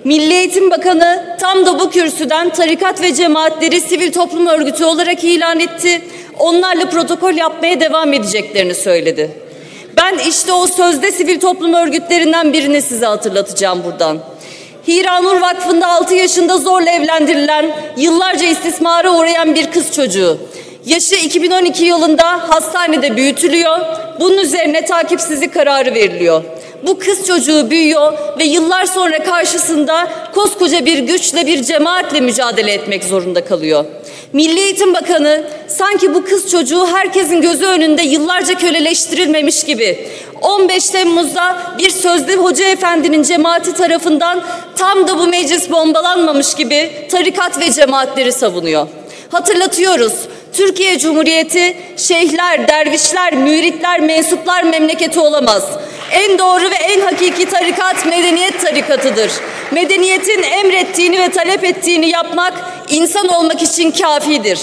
Milli Eğitim Bakanı tam da bu kürsüden tarikat ve cemaatleri sivil toplum örgütü olarak ilan etti. Onlarla protokol yapmaya devam edeceklerini söyledi. Ben işte o sözde sivil toplum örgütlerinden birini size hatırlatacağım buradan. Hiranur Vakfı'nda 6 yaşında zorla evlendirilen, yıllarca istismara uğrayan bir kız çocuğu. Yaşı 2012 yılında hastanede büyütülüyor. Bunun üzerine takipsizlik kararı veriliyor. Bu kız çocuğu büyüyor ve yıllar sonra karşısında koskoca bir güçle, bir cemaatle mücadele etmek zorunda kalıyor. Milli Eğitim Bakanı sanki bu kız çocuğu herkesin gözü önünde yıllarca köleleştirilmemiş gibi 15 Temmuz'da bir sözde hoca efendinin cemaati tarafından tam da bu meclis bombalanmamış gibi tarikat ve cemaatleri savunuyor. Hatırlatıyoruz. Türkiye Cumhuriyeti şeyhler, dervişler, müritler, mensuplar memleketi olamaz. En doğru ve en hakiki tarikat medeniyet tarikatıdır. Medeniyetin emrettiğini ve talep ettiğini yapmak insan olmak için kafidir.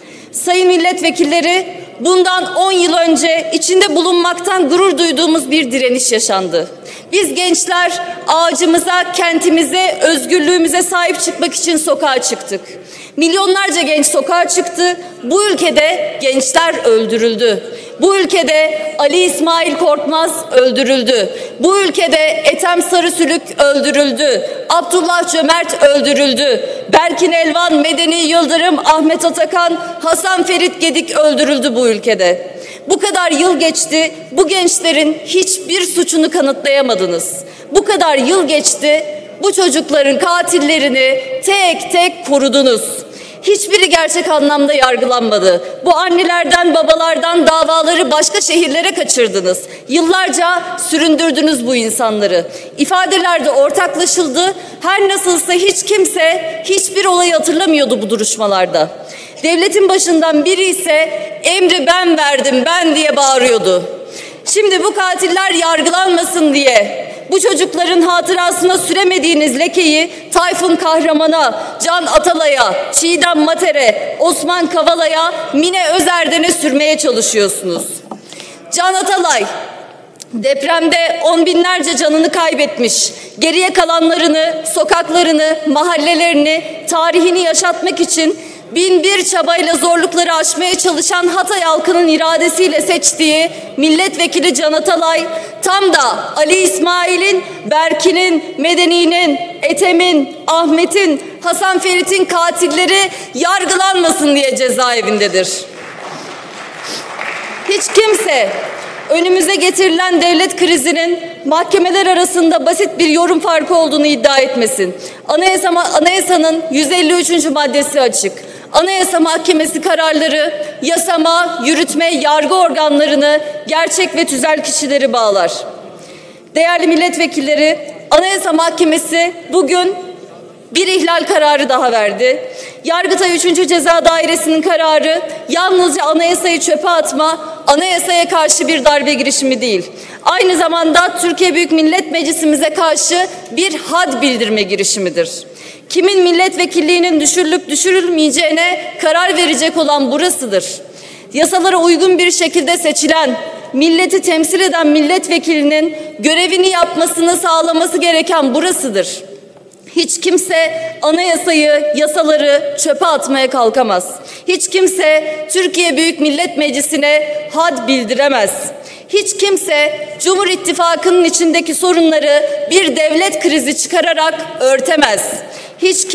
Sayın milletvekilleri, bundan 10 yıl önce içinde bulunmaktan gurur duyduğumuz bir direniş yaşandı. Biz gençler ağacımıza, kentimize, özgürlüğümüze sahip çıkmak için sokağa çıktık. Milyonlarca genç sokağa çıktı. Bu ülkede gençler öldürüldü. Bu ülkede Ali İsmail Korkmaz öldürüldü. Bu ülkede Ethem Sarısülük öldürüldü. Abdullah Cömert öldürüldü. Berkin Elvan, Medeni Yıldırım, Ahmet Atakan, Hasan Ferit Gedik öldürüldü bu ülkede. Bu kadar yıl geçti, bu gençlerin hiçbir suçunu kanıtlayamadınız. Bu kadar yıl geçti, bu çocukların katillerini tek tek korudunuz. Hiçbiri gerçek anlamda yargılanmadı. Bu annelerden, babalardan davaları başka şehirlere kaçırdınız. Yıllarca süründürdünüz bu insanları. İfadelerde ortaklaşıldı. Her nasılsa hiç kimse hiçbir olayı hatırlamıyordu bu duruşmalarda. Devletin başından biri ise emri ben verdim, ben diye bağırıyordu. Şimdi bu katiller yargılanmasın diye bu çocukların hatırasına süremediğiniz lekeyi Tayfun Kahraman'a, Can Atalay'a, Çiğdem Mater'e, Osman Kavala'ya, Mine Özerden'e sürmeye çalışıyorsunuz. Can Atalay depremde on binlerce canını kaybetmiş, geriye kalanlarını, sokaklarını, mahallelerini, tarihini yaşatmak için binbir çabayla zorlukları aşmaya çalışan Hatay halkının iradesiyle seçtiği milletvekili Can Atalay, tam da Ali İsmail'in, Berkin'in, Medeni'nin, Ethem'in, Ahmet'in, Hasan Ferit'in katilleri yargılanmasın diye cezaevindedir. Hiç kimse önümüze getirilen devlet krizinin mahkemeler arasında basit bir yorum farkı olduğunu iddia etmesin. Anayasanın 153. maddesi açık. Anayasa Mahkemesi kararları yasama, yürütme, yargı organlarını gerçek ve tüzel kişileri bağlar. Değerli milletvekilleri, Anayasa Mahkemesi bugün bir ihlal kararı daha verdi. Yargıtay 3. Ceza Dairesi'nin kararı yalnızca anayasayı çöpe atma, anayasaya karşı bir darbe girişimi değil. Aynı zamanda Türkiye Büyük Millet Meclisimize karşı bir had bildirme girişimidir. Kimin milletvekilliğinin düşürülüp düşürülmeyeceğine karar verecek olan burasıdır. Yasalara uygun bir şekilde seçilen, milleti temsil eden milletvekilinin görevini yapmasını sağlaması gereken burasıdır. Hiç kimse anayasayı, yasaları çöpe atmaya kalkamaz. Hiç kimse Türkiye Büyük Millet Meclisi'ne had bildiremez. Hiç kimse Cumhur İttifakı'nın içindeki sorunları bir devlet krizi çıkararak örtemez. Hiç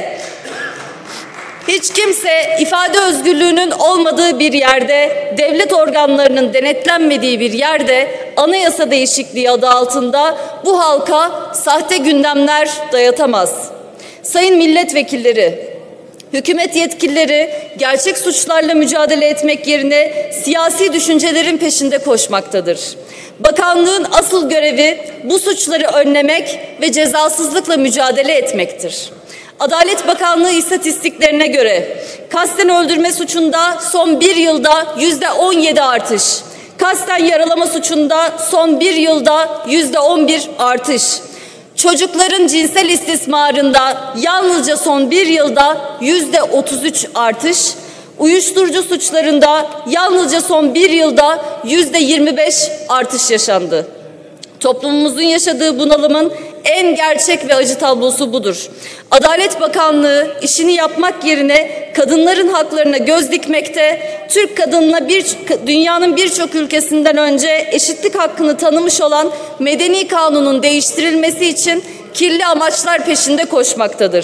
kimse ifade özgürlüğünün olmadığı bir yerde, devlet organlarının denetlenmediği bir yerde anayasa değişikliği adı altında bu halka sahte gündemler dayatamaz. Sayın milletvekilleri, hükümet yetkilileri gerçek suçlarla mücadele etmek yerine siyasi düşüncelerin peşinde koşmaktadır. Bakanlığın asıl görevi bu suçları önlemek ve cezasızlıkla mücadele etmektir. Adalet Bakanlığı istatistiklerine göre kasten öldürme suçunda son bir yılda %17 artış, kasten yaralama suçunda son bir yılda %11 artış, çocukların cinsel istismarında yalnızca son bir yılda %33 artış, uyuşturucu suçlarında yalnızca son bir yılda %25 artış yaşandı. Toplumumuzun yaşadığı bunalımın en gerçek ve acı tablosu budur. Adalet Bakanlığı işini yapmak yerine kadınların haklarına göz dikmekte, Türk kadınına dünyanın birçok ülkesinden önce eşitlik hakkını tanımış olan Medeni Kanun'un değiştirilmesi için kirli amaçlar peşinde koşmaktadır.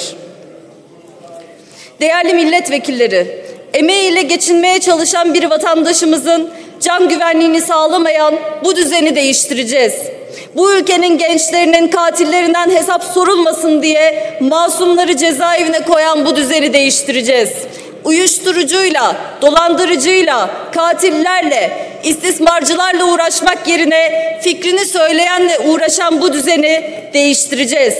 Değerli milletvekilleri, emeğiyle geçinmeye çalışan bir vatandaşımızın can güvenliğini sağlamayan bu düzeni değiştireceğiz. Bu ülkenin gençlerinin katillerinden hesap sorulmasın diye masumları cezaevine koyan bu düzeni değiştireceğiz. Uyuşturucuyla, dolandırıcıyla, katillerle, istismarcılarla uğraşmak yerine fikrini söyleyenle uğraşan bu düzeni değiştireceğiz.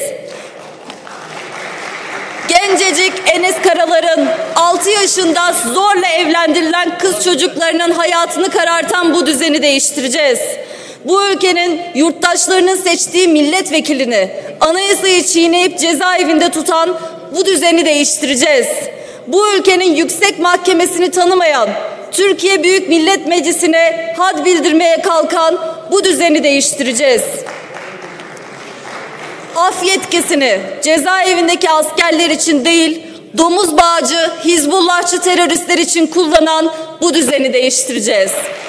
Gencecik Enes Karalar'ın 6 yaşında zorla evlendirilen kız çocuklarının hayatını karartan bu düzeni değiştireceğiz. Bu ülkenin yurttaşlarının seçtiği milletvekilini, anayasayı çiğneyip cezaevinde tutan bu düzeni değiştireceğiz. Bu ülkenin yüksek mahkemesini tanımayan, Türkiye Büyük Millet Meclisi'ne had bildirmeye kalkan bu düzeni değiştireceğiz. Af yetkisini cezaevindeki askerler için değil, domuz bağcı, Hizbullahçı teröristler için kullanan bu düzeni değiştireceğiz.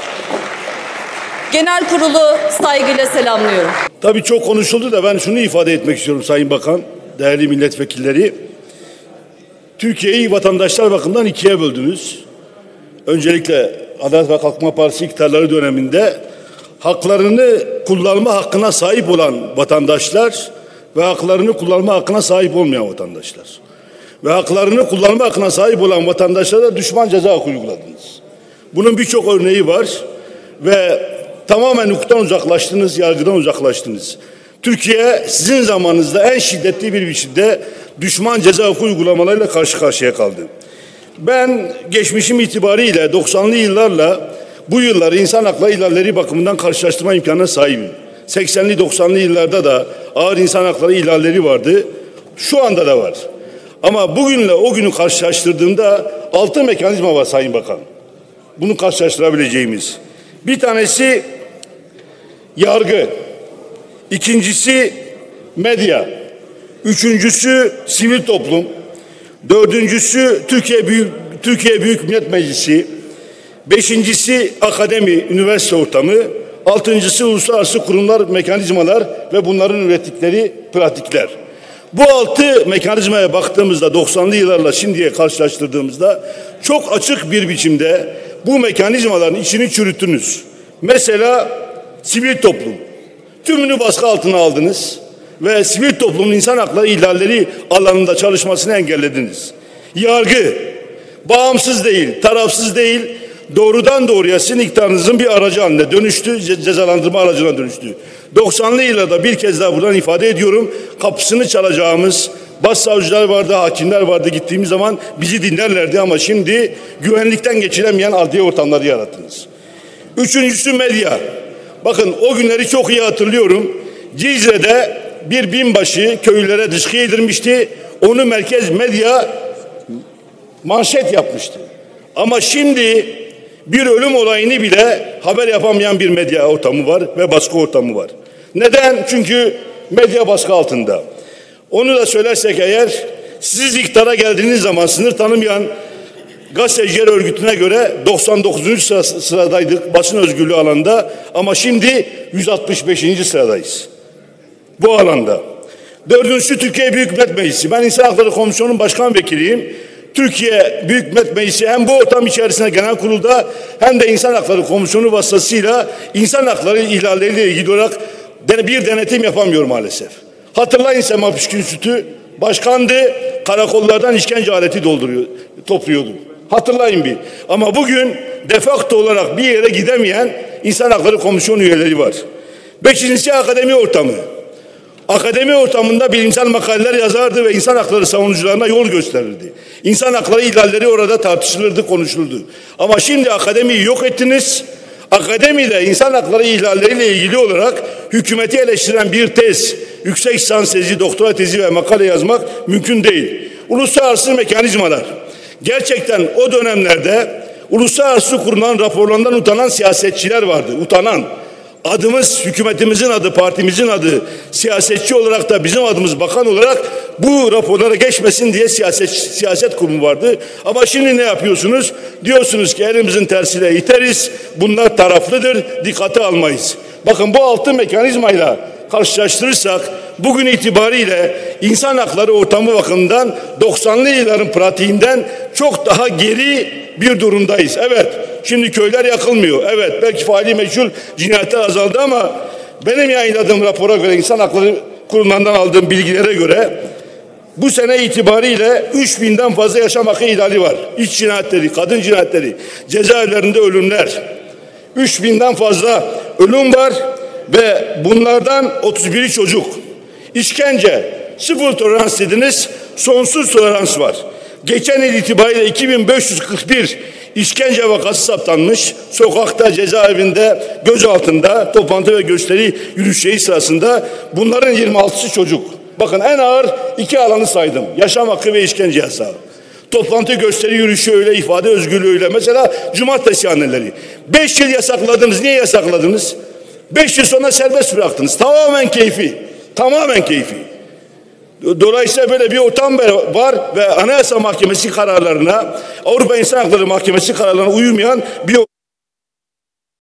Genel kurulu saygıyla selamlıyorum. Tabii çok konuşuldu da ben şunu ifade etmek istiyorum Sayın Bakan, değerli milletvekilleri. Türkiye'yi vatandaşlar bakımından ikiye böldünüz. Öncelikle Adalet ve Kalkınma Partisi iktidarları döneminde haklarını kullanma hakkına sahip olan vatandaşlar ve haklarını kullanma hakkına sahip olmayan vatandaşlar. Ve haklarını kullanma hakkına sahip olan vatandaşlara düşman ceza hakkı uyguladınız. Bunun birçok örneği var ve tamamen hukuktan uzaklaştınız, yargıdan uzaklaştınız. Türkiye sizin zamanınızda en şiddetli bir biçimde düşman ceza hakkı uygulamalarıyla karşı karşıya kaldı. Ben geçmişim itibariyle 90'lı yıllarla bu yılları insan hakları ihlalleri bakımından karşılaştırma imkanına sahibim. 80'li 90'lı yıllarda da ağır insan hakları ihlalleri vardı. Şu anda da var. Ama bugünle o günü karşılaştırdığımda 6 mekanizma var Sayın Bakan. Bunu karşılaştırabileceğimiz. Bir tanesi yargı. İkincisi medya. Üçüncüsü sivil toplum. Dördüncüsü Türkiye Büyük Millet Meclisi. Beşincisi akademi, üniversite ortamı. Altıncısı uluslararası kurumlar, mekanizmalar ve bunların ürettikleri pratikler. Bu 6 mekanizmaya baktığımızda 90'lı yıllarla şimdiye karşılaştırdığımızda çok açık bir biçimde bu mekanizmaların içini çürüttünüz. Mesela sivil toplum. Tümünü baskı altına aldınız ve sivil toplumun insan hakları ihlalleri alanında çalışmasını engellediniz. Yargı bağımsız değil, tarafsız değil, doğrudan doğruya sizin iktidarınızın bir aracı haline dönüştü, cezalandırma aracına dönüştü. 90'lı yıllarda bir kez daha buradan ifade ediyorum, kapısını çalacağımız başsavcılar vardı, hakimler vardı, gittiğimiz zaman bizi dinlerlerdi ama şimdi güvenlikten geçilemeyen adliye ortamları yarattınız. Üçüncüsü medya. Bakın o günleri çok iyi hatırlıyorum. Cizre'de bir binbaşı köylülere dışkı yedirmişti. Onu merkez medya manşet yapmıştı. Ama şimdi bir ölüm olayını bile haber yapamayan bir medya ortamı var ve baskı ortamı var. Neden? Çünkü medya baskı altında. Onu da söylersek eğer, siz iktidara geldiğiniz zaman sınır tanımayan gazeteciler örgütüne göre 99. sıradaydık basın özgürlüğü alanında ama şimdi 165. sıradayız. Bu alanda. Dördüncüsü Türkiye Büyük Millet Meclisi. Ben İnsan Hakları Komisyonu'nun başkan vekiliyim. Türkiye Büyük Millet Meclisi hem bu ortam içerisinde genel kurulda hem de İnsan Hakları Komisyonu vasıtasıyla insan hakları ihlalleriyle ilgili olarak bir denetim yapamıyor maalesef. Hatırlayın Sema Püskünsüt'ü başkandı, karakollardan işkence aleti topluyordu. Hatırlayın bir. Ama bugün defakto olarak bir yere gidemeyen İnsan Hakları Komisyonu üyeleri var. Beşincisi akademi ortamı. Akademi ortamında bilimsel makaleler yazardı ve insan hakları savunucularına yol gösterirdi. İnsan hakları ihlalleri orada tartışılırdı, konuşulurdu. Ama şimdi akademiyi yok ettiniz. Akademide insan hakları ihlalleriyle ilgili olarak hükümeti eleştiren bir tez, yüksek lisans tezi, doktora tezi ve makale yazmak mümkün değil. Uluslararası mekanizmalar. Gerçekten o dönemlerde uluslararası kurulan raporlarından utanan siyasetçiler vardı. Utanan. adımız, hükümetimizin adı, partimizin adı, siyasetçi olarak da bizim adımız bakan olarak bu raporlara geçmesin diye siyaset kurumu vardı. Ama şimdi ne yapıyorsunuz? Diyorsunuz ki elimizin tersiyle iteriz, bunlar taraflıdır, dikkate almayız. Bakın bu altı mekanizmayla karşılaştırırsak bugün itibariyle insan hakları ortamı bakımından 90'lı yılların pratiğinden çok daha geri bir durumdayız. Evet, şimdi köyler yakılmıyor. Evet, belki faili meçhul cinayetler azaldı ama benim yayınladığım rapora göre, insan hakları kurumlarından aldığım bilgilere göre bu sene itibariyle 3000'den fazla yaşam hakkı ihlali var. İş cinayetleri, kadın cinayetleri, cezaevlerinde ölümler. 3000'den fazla ölüm var ve bunlardan 31'i çocuk. İşkence, sıfır tolerans dediniz, sonsuz tolerans var. Geçen yıl itibariyle 2541 işkence vakası saptanmış. Sokakta, cezaevinde, gözaltında, toplantı ve gösteri yürüyüşleri sırasında bunların 26'sı çocuk. Bakın en ağır iki alanı saydım. Yaşam hakkı ve işkence yasağı. Toplantı, gösteri, yürüyüşü öyle, ifade özgürlüğü öyle. Mesela cumartesi anneleri. 5 yıl yasakladınız. Niye yasakladınız? 5 yıl sonra serbest bıraktınız. Tamamen keyfi. Tamamen keyfi. Dolayısıyla böyle bir ortam var ve Anayasa Mahkemesi kararlarına, Avrupa İnsan Hakları Mahkemesi kararlarına uymayan bir